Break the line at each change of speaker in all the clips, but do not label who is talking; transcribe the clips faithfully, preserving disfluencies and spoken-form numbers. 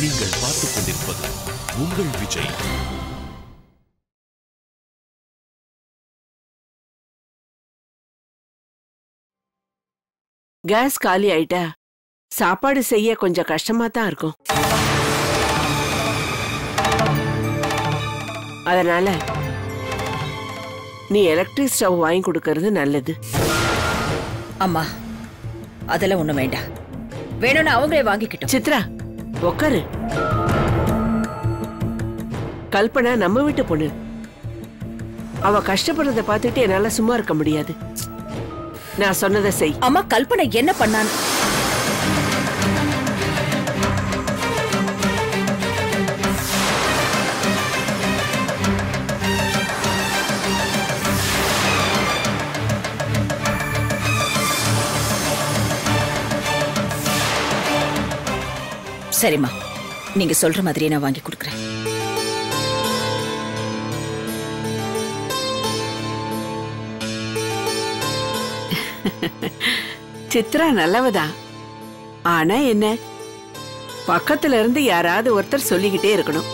நீங்கள் பார்த்துக் கொண்டிருப்பது உங்கள் விஜய்.
கேஸ் காலி ஆயிட்டா சாப்பாடு செய்ய கொஞ்சம் கஷ்டமா தான் இருக்கும். அதனால நீ எலக்ட்ரிக் ஸ்டவ் வாங்கி கொடுக்கறது நல்லது.
அம்மா அதெல்லாம் ஒண்ணும் வேண்டாம், வேணும்னு அவங்களே வாங்கிக்கிட்டோம்.
சித்ரா உக்காரு. கல்பனா நம்ம வீட்டு பொண்ணு, அவ கஷ்டப்படுறத பார்த்துட்டு என்னால சும்மா இருக்க முடியாது. நான் சொன்னதை செய்.
அம்மா கல்பனை என்ன பண்ணான்? சரிம்மா, நீங்க சொல்ற மாதிரியே நான் வாங்கி கொடுக்குறேன்.
சித்ரா நல்லவதான். ஆனா என்ன, பக்கத்துல இருந்து யாராவது ஒருத்தர் சொல்லிக்கிட்டே இருக்கணும்.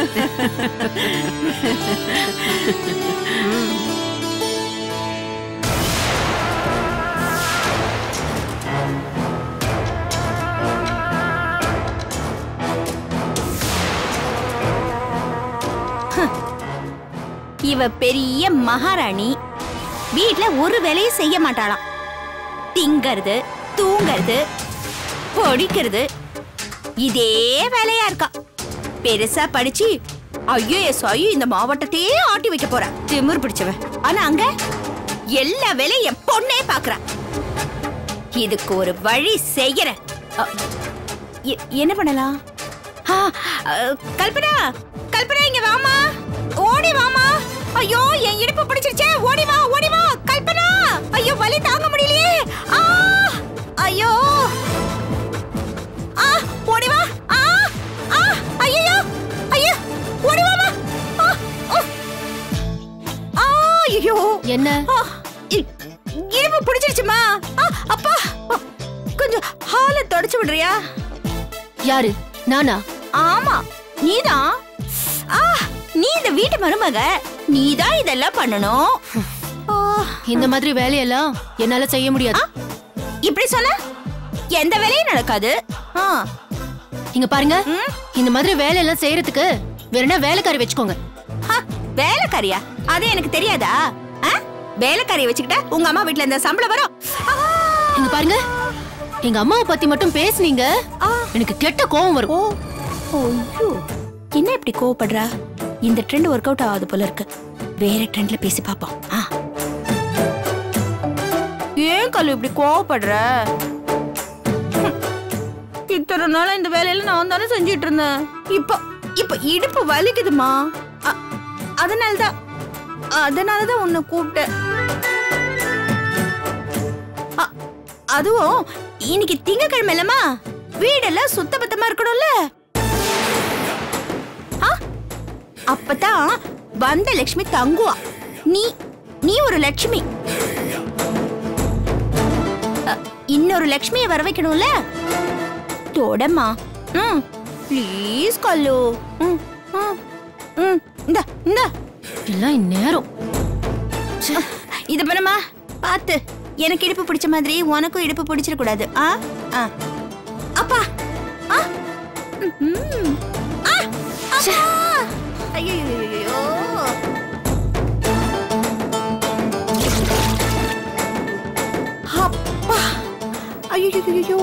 இவ பெரிய மகாராணி, வீட்ல ஒரு வேலையும் செய்ய மாட்டாளாம். திங்கிறது, தூங்கிறது, பொடிக்கிறது, இதே வேலையா இருக்கா. பெருசா படிச்சு ஐஏஎஸ் ஆகி இந்த மாவட்டத்தையே ஆட்டி வைக்க போற திமிர் பிடிச்சவன். ஆனா அங்க எல்லா வேலையும் என் பொண்ணே பாக்குறா. இதுக்கு ஒரு வழி செய்யற. என்ன பண்ணலாம்? கல்பனா, கல்பனா இங்க வாமா, ஓடி வாமா. ஐயோ என் இடுப்பு பிடிச்சிருச்சே, ஓடி வா, ஓடி வா கல்பனா. ஐயோ வலி தாங்க முடியலையே. ஆ ஐயோ, ஆ ஓடி வா. ஆ ஆ ஐயோ ஐயோ, ஓடி வாமா. ஆ ஐயோ
என்ன
இடுப்பு பிடிச்சிருச்சுமா. அப்பா கொஞ்சம் ஹால தொடச்சு விடுறியா?
யாரு? நானா?
ஆமா நீதான். ஆ நீ இந்த வீட்டு மருமக, நீதான் இதெல்லாம் பண்ணணும்.
இந்த மாதிரி வேலையெல்லாம் என்னால செய்ய முடியாது.
இப்படி சொன்ன எந்த வேலையும் நடக்காது.
இங்க பாருங்க, இந்த மாதிரி வேலையெல்லாம் செய்யறதுக்கு வேறனா வேலைக்காரி வச்சுக்கோங்க.
வேலைக்காரியா? அது எனக்கு தெரியாதா? வேலைக்காரியை வச்சுக்கிட்ட உங்க அம்மா வீட்டுல இந்த சம்பளம் வரும்.
இங்க பாருங்க, எங்க அம்மாவை பத்தி மட்டும் பேசுனீங்க எனக்கு கெட்ட கோவம் வரும்.
ஐயோ, என்ன இப்படி கோவப்படுறா? இந்த ட்ரெண்ட் ஒர்க் அவுட் ஆகாது போல இருக்கு. வேற ட்ரெண்ட்ல பேசி பாப்போம். ஏன் கல்லு இப்படி கோவப்படுற? இத்தனை நாளா இந்த வேலையில நான் தானே செஞ்சிட்டு இருந்தேன். இப்ப இப்ப இடுப்பு வலிக்குதுமா. அதனாலதான் அதனாலதான் உன்னை கூப்பிட்டேன். அதுவும் இன்னைக்கு திங்கக்கிழமை இல்லமா, வீடெல்லாம் சுத்த பத்தமா இருக்கணும்ல. அப்பதான் வந்த லட்சுமி தங்குவா. நீ நீ ஒரு லட்சுமி, இன்னொரு லட்சுமியை வர வைக்கணும்ல. தொடமா ப்ளீஸ் கல்லு. இந்த இந்த
எல்லாம் இந்நேரம்
இது பண்ணமா பாத்து. எனக்கு இடுப்பு பிடிச்ச மாதிரி உனக்கும் இடுப்பு பிடிச்சிட கூடாது. ஆ அப்பா ஐயோ, அப்பா ஐயோ.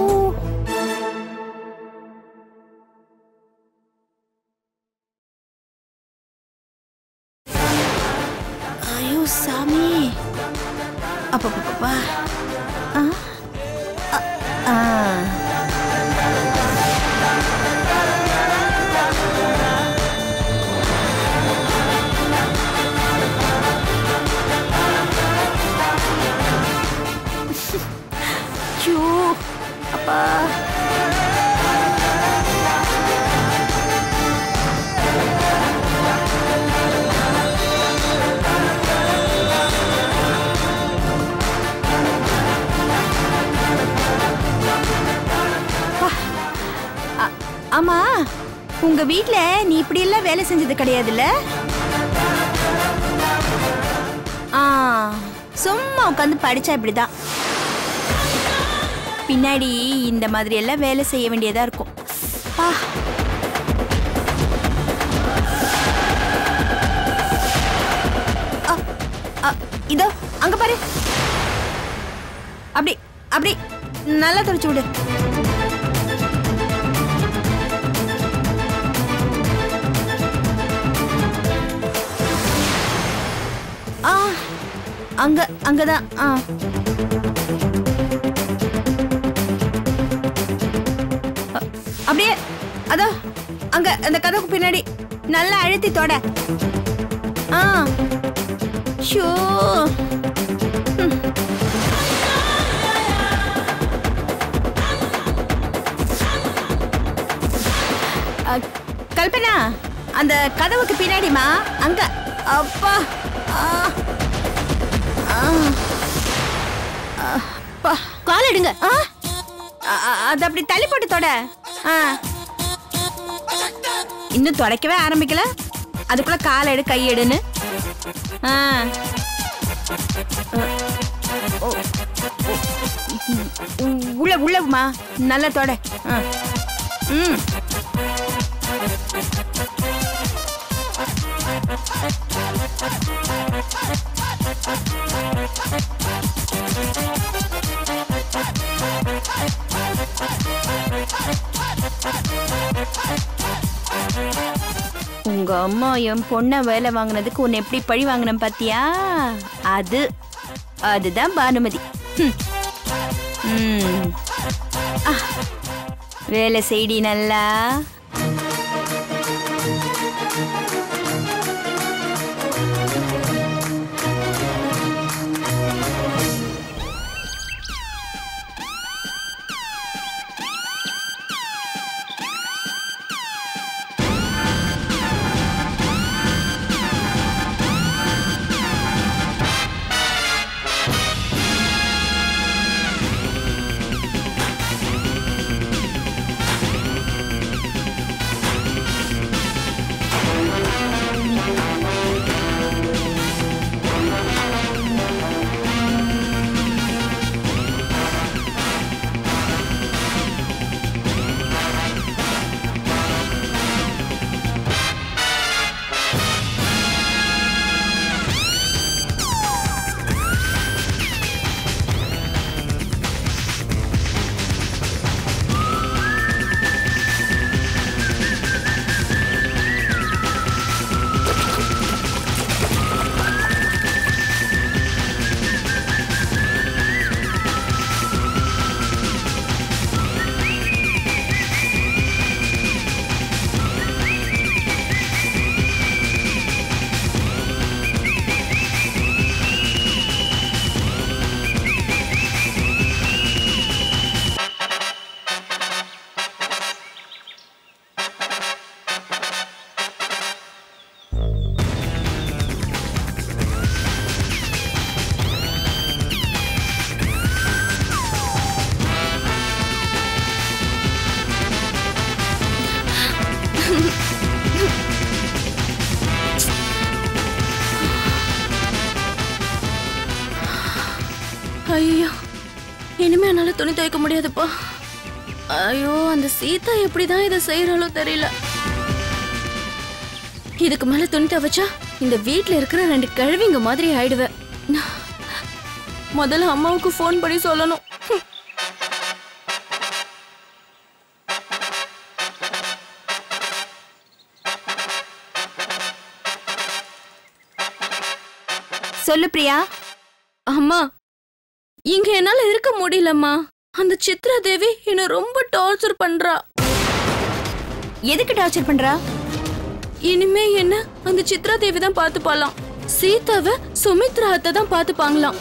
ஐயோ சாமி, அப்பா ஆ அப்பா ஆமா, உங்க வீட்ல நீ இப்படி எல்லாம் வேலை செஞ்சது கிடையாதுல்ல? ஆ, சும்மா உட்காந்து படிச்சா இப்படிதான். பின்னாடி இந்த மாதிரி எல்லாம் வேலை செய்ய வேண்டியதா இருக்கும். ஆ, இதோ அங்க பாரு. அப்படி அப்படி நல்லா தொடச்சு விடு. ஆ, அங்க அங்கதான். ஆ, அப்படியே அதோ அங்க அந்த கதவுக்கு பின்னாடி நல்லா அழுத்தி தொட. ஆ, ஷோ, கல்பனா அந்த கதவுக்கு பின்னாடிமா அங்க. அப்பா,
கால் எடுங்க.
அது அப்படி தள்ளி போட்டு தொட. இன்னும் தொடக்கவே ஆரம்பிக்கல, அதுக்குள்ள கால் எடு கை எடுன்னு. உள்ள உள்ளமா நல்லா தொட. ம், உங்க அம்மா என் பொண்ண வேலை வாங்கினதுக்கு உன்னை எப்படி பழி வாங்கின பாத்தியா? அது அதுதான் பானுமதி. வேலை செய்டி நல்லா.
ஐயோ, இனிமே என்னால துணி துவைக்க முடியாதுப்பா. ஐயோ, அந்த சீதா எப்படிதான் இதை செய்யறாளோ தெரியல. இதுக்கு மேல துணி துவைச்சா இந்த வீட்டுல இருக்கிற ரெண்டு கிழவிங்க மாதிரி ஆயிடுவேன். முதல்ல அம்மாவுக்கு போன் பண்ணி சொல்லணும்.
சொல்லு பிரியா.
அம்மா, இங்க என்னால இருக்க முடியலம்மா. அந்த சித்ரா தேவி என்ன ரொம்ப டார்ச்சர் பண்றா.
எதுக்கு டார்ச்சர் பண்றா?
இனிமே என்ன அந்த சித்ரா தேவி தான் பாத்துப்பாலாம். சீதாவை சுமித்ரா அத்தை தான் பாத்துப்பாங்களாம்.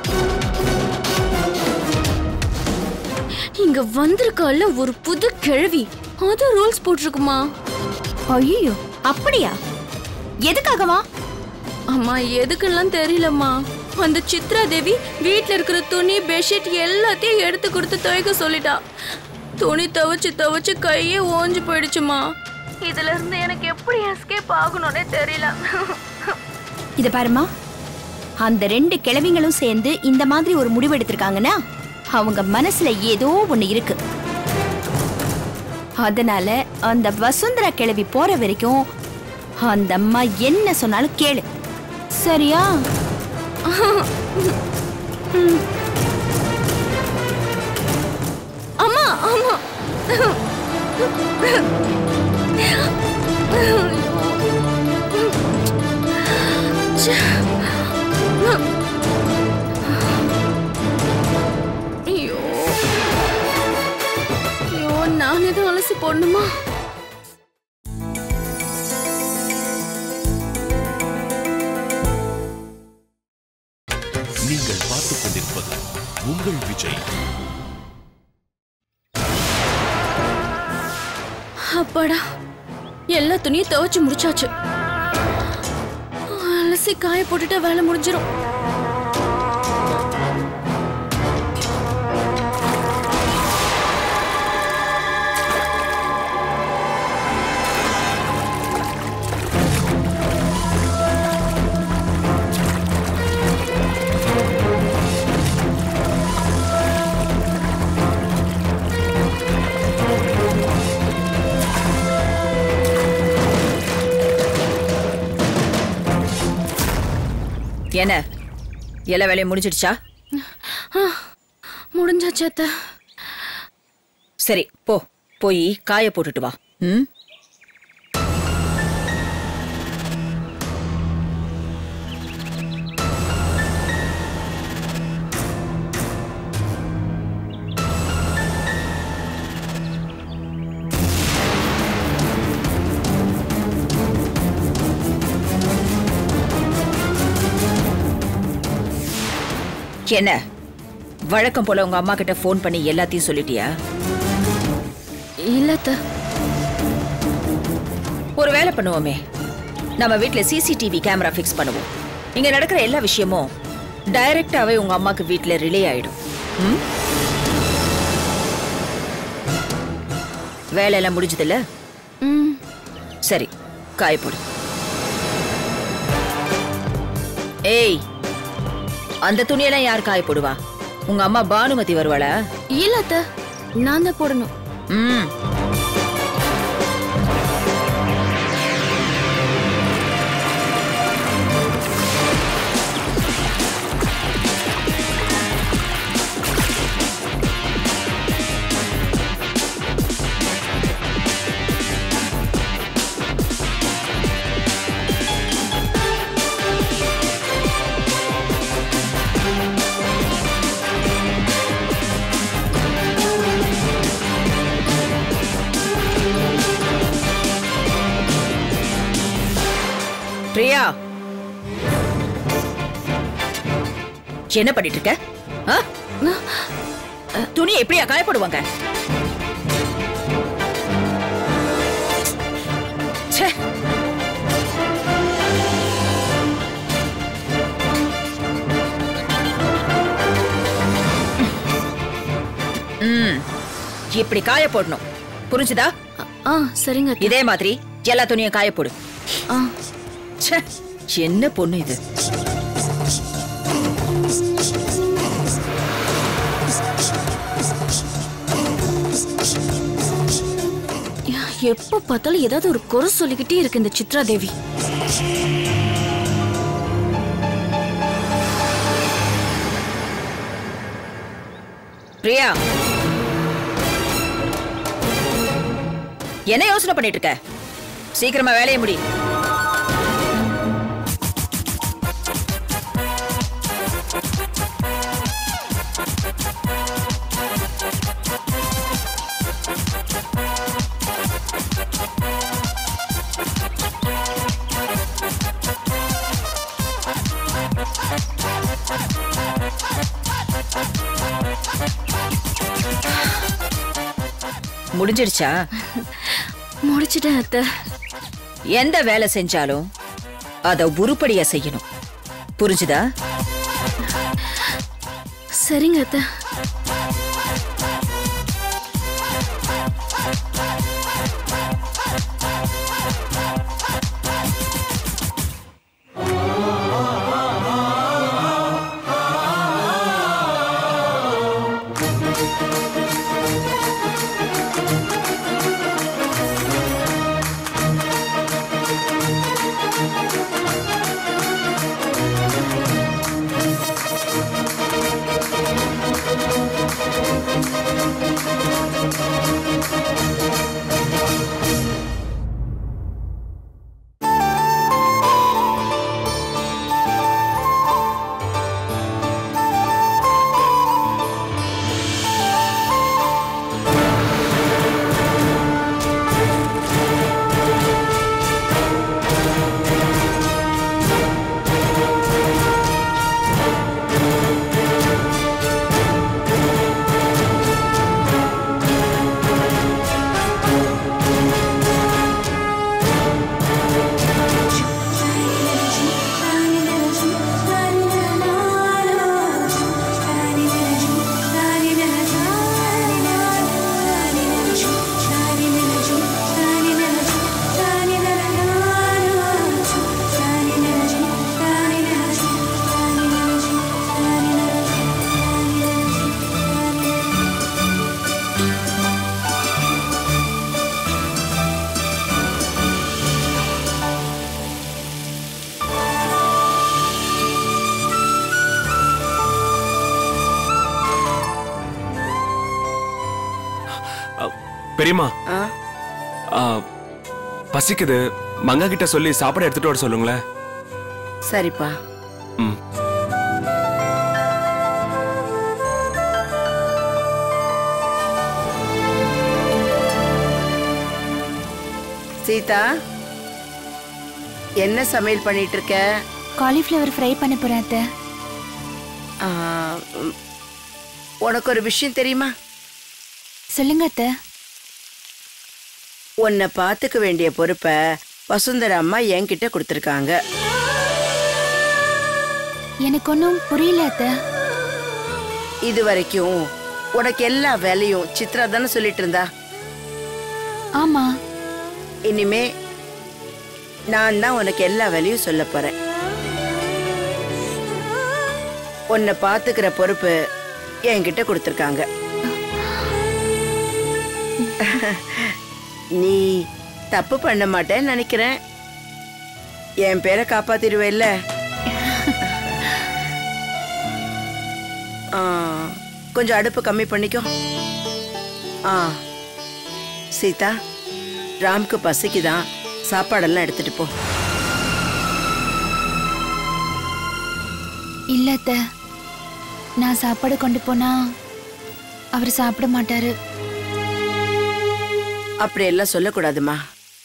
இங்க வந்திருக்கால ஒரு புது கிழவி, அது ரூல்ஸ் போட்டிருக்குமா.
ஐயோ, அப்படியா? எதுக்காகவா?
அம்மா, எதுக்குலாம் தெரியலம்மா. அந்த சித்ரா தேவி வீட்டுல இருக்கிற துணி பெட்ஷீட் எல்லாத்தையும் எடுத்து கொடுத்து துவைக்க சொல்லிட்டா. துணி துவைச்சு துவைச்சு கையே ஓஞ்சு போயிடுச்சுமா. இதுல இருந்து எனக்கு எப்படி எஸ்கேப் ஆகணும்னே தெரியல.
இத பாருமா, அந்த ரெண்டு கிழவிங்களும் சேர்ந்து இந்த மாதிரி ஒரு முடிவு எடுத்திருக்காங்கன்னா அவங்க மனசுல ஏதோ ஒண்ணு இருக்கு. அதனால அந்த வசுந்தரா கிழவி போற வரைக்கும் அந்த அம்மா என்ன சொன்னாலும் கேளு, சரியா?
அம்மா அம்மா ஐயோ ஐயோ, நான் எதுவும் அலசி போடணுமா?
நீங்கள் பார்த்துக் கொண்டிருப்பது உங்கள் விஜய்.
அப்பாடா, எல்லா துணியும் துவைச்சு முடிச்சாச்சு. அலசி காய போட்டுட்டு வேலை முடிஞ்சிடும்.
என்ன எல்லா வேலையும் முடிஞ்சிடுச்சா?
முடிஞ்சாச்சு அத்தை.
சரி, போ போய் காய போட்டுட்டு வா. ம், என்ன வழக்கம் போல உங்க அம்மா கிட்ட போன் பண்ணி எல்லாத்தையும் சொல்லிட்டியா?
இல்ல அத்தை.
ஒரு வேலை பண்ணுவோமே, நம்ம வீட்ல சிசிடிவி கேமரா ஃபிக்ஸ் பண்ணுவோம். இங்க நடக்கிற எல்லா விஷயமும் டைரக்டாவே உங்க அம்மாக்கு வீட்ல ரிலே ஆயிடும். ம்? வேலை எல்லாம் முடிஞ்சது இல்ல?
ம்,
சரி, காய போடு. ஏய், அந்த துணியெல்லாம் யார் காய போடுவா? உங்க அம்மா பானுமதி வருவாளா?
இல்ல அத்தை, நான் தான் போடணும்.
ம், பிரியா, என்ன பண்ணிட்டு இருக்க? ஆ? துணி எப்படியா காயப்படுவாங்க? ச்சே. ம், இப்படி காய போடணும், புரிஞ்சுதா?
ஆ சரிங்க அத்தை.
இதே மாதிரி எல்லா துணியும் காய போடு.
ஆ,
ச்சே, என்ன பொண்ணு இது?
எப்ப பார்த்தாலும் ஏதாவது ஒரு குறை சொல்லிக்கிட்டே இருக்கு இந்த சித்ரா தேவி.
பிரியா, என்ன யோசனை பண்ணிட்டு இருக்க? சீக்கிரமா வேலையை முடி. முடிஞ்சிடுச்சா?
முடிச்சிட்டேன் அத்தை.
எந்த வேலை செஞ்சாலும் அத உருப்படியா செய்யணும், புரிஞ்சுதா?
சரிங்க அத்தை.
பெரியம்மா பசிக்குது, மங்கா கிட்ட சொல்லி சாப்பாடு எடுத்துட்டு வர சொல்லுங்களேன்.
சரிப்பா.
ம்.
சீதா, என்ன சமையல் பண்ணிட்டு இருக்க?
காலிஃப்ளவர் ஃப்ரை பண்ண போறேன் அத்தை.
ஆ, உனக்கு ஒரு விஷயம் தெரியுமா?
சொல்லுங்க அத்தை.
உன்னை பார்த்துக்க வேண்டிய பொறுப்பை வசுந்தரா அம்மா என்கிட்ட கொடுத்துருக்காங்க.
எனக்கு ஒன்றும் புரியல அத்தை.
இது வரைக்கும் உனக்கு எல்லா வேலையும் சித்ரா தானே சொல்லிட்டு இருந்தா?
ஆமா.
இனிமே நான் தான் உனக்கு எல்லா வேலையும் சொல்ல போறேன். உன்னை பார்த்துக்கிற பொறுப்பு என்கிட்ட கொடுத்துருக்காங்க. நீ தப்பு பண்ண மாட்டேன்னு நினைக்கிறேன். என் பேரை காப்பாத்திடுவேல்ல? கொஞ்சம் அடுப்பு கம்மி பண்ணிக்கோ. ஆ சீதா, ராம்க்கு பசிக்குதான், சாப்பாடெல்லாம் எடுத்துட்டு போ.
இல்ல அத்தை, நான் சாப்பாடு கொண்டு போனா அவர் சாப்பிட மாட்டாரு.
அப்படி எல்லாம் சொல்லக்கூடாதுமா.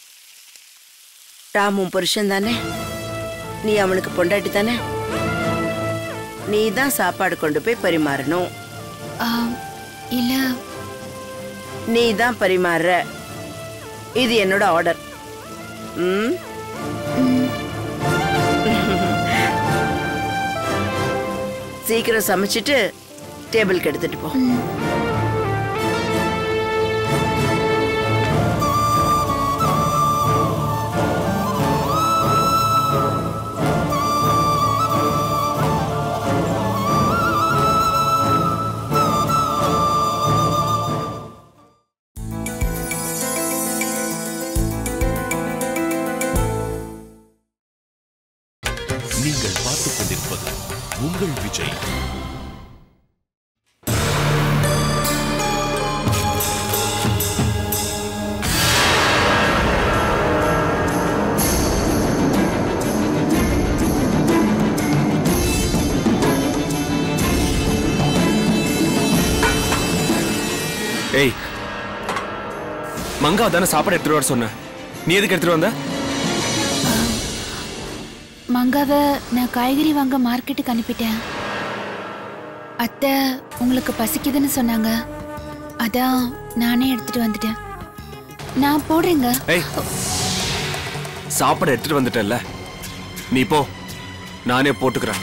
ராமும் புருஷன் தானே, நீ அவனுக்கு பொண்டாட்டி தானே, நீ தான் சாப்பாடு கொண்டு போய் பரிமாறணும்.
இல்ல,
நீ தான் பரிமாறுற. இது என்னோட ஆர்டர். ம், சீக்கிரம் சமைச்சிட்டு டேபிளுக்கு எடுத்துட்டு போ.
நீங்கள் பார்த்துக் கொண்டிருப்பது உங்கள் விஜய்.
ஏய், மங்கா தானே சாப்பாடு எடுத்துட்டு வர சொன்ன, நீ எதுக்கு எடுத்துட்டு வந்த?
மங்காவை நான் காய்கறி வாங்க மார்க்கெட்டுக்கு அனுப்பிட்டேன். அத்தை உங்களுக்கு பசிக்குதுன்னு சொன்னாங்க, அதான் நானே எடுத்துட்டு வந்துட்டேன். நான் போடுறேங்க.
ஏய், சாப்பாடு எடுத்துட்டு வந்துட்டல்ல, நீ போ, நானே போட்டுக்கிறேன்.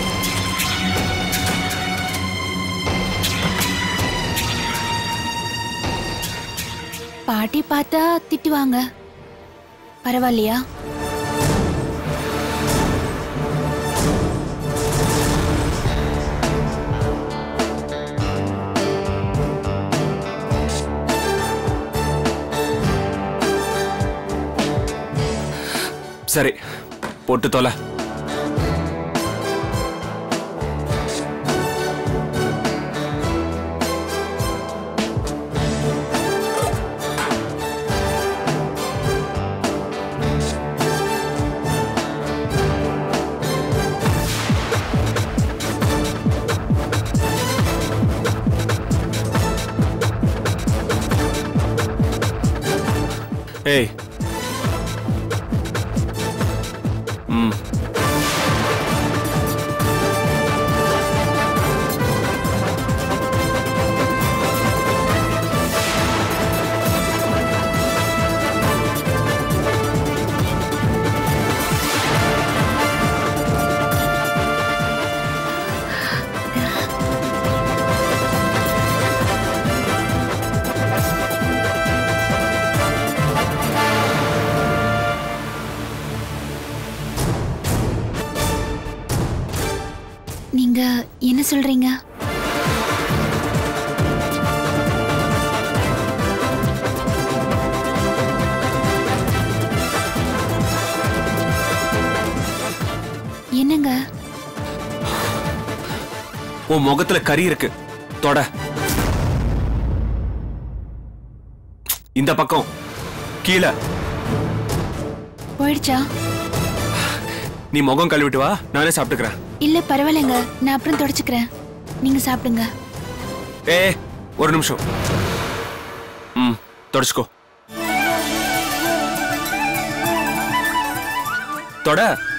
பாட்டி பார்த்தா திட்டுவாங்க, பரவாயில்லையா?
சரி, போட்டு தொலை. ஏய், ம்,
நீங்க என்ன சொல்றீங்க? என்னங்க?
உன் முகத்துல கறி இருக்கு, தொட. இந்த பக்கம் கீழே.
போயிடுச்சா?
நீ முகம் கழுவிட்டு வா, நானே சாப்பிட்டுக்கிறேன்.
இல்ல பரவாயில்லைங்க, நான் அப்புறம் தொடச்சுக்கிறேன். நீங்க சாப்பிடுங்க.
ஏ ஒரு நிமிஷம். ம் தொடச்சுக்கோ. தொட.